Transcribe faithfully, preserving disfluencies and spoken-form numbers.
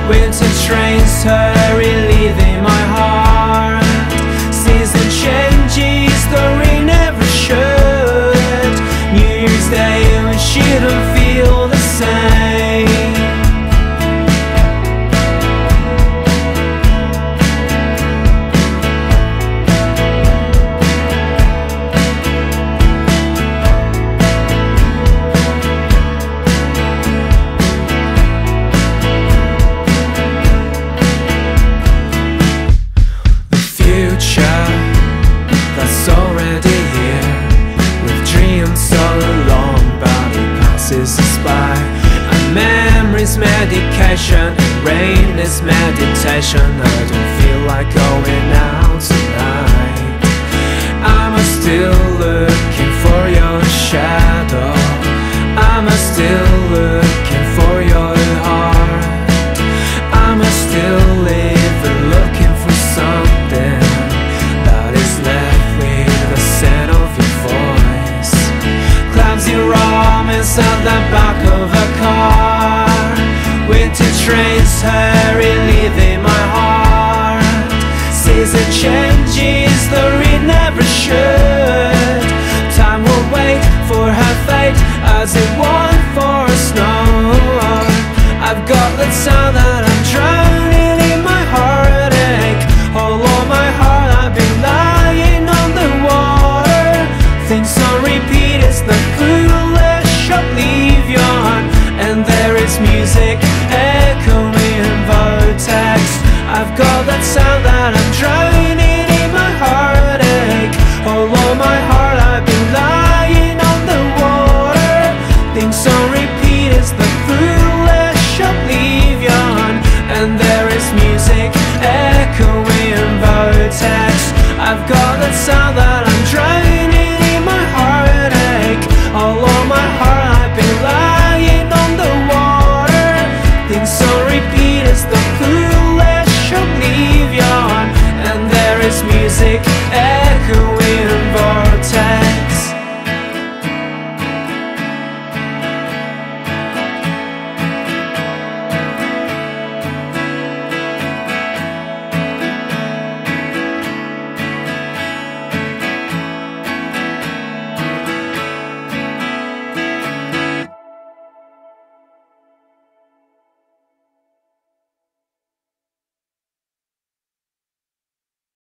Winter trains hurry, leaving my heart. Season changes, the rain never should. New Year's Day, we shouldn't feel the same. That's already here, with dreams all along, but it passes us by. And memories medication, and rain is meditation. I don't feel like going out tonight. I'm still looking for your shadow. I'm still looking for your heart. I'm still living, looking for something that is left with the scent of your voice. Clumsy romance at the back of a car. Winter trains hurry, leaving my heart. Season changes, the rain never should. Time will wait for her fate as it won't for snow. I've got the sound that I'm drowning in my heartache. All on my heart I've been lying on the water. Things on repeat is the foolish oblivion. And there is music echoing in vortex. I've got that sound that I'm drowning in my heartache. All on my heart I've been lying on the water. Things on repeat is the foolish oblivion. And there is music echoing in vortex. I've got that sound that I'm drowning in my heartache. All on my heart I've been lying on the water. Things on repeat is the foolish oblivion. And there is music echoing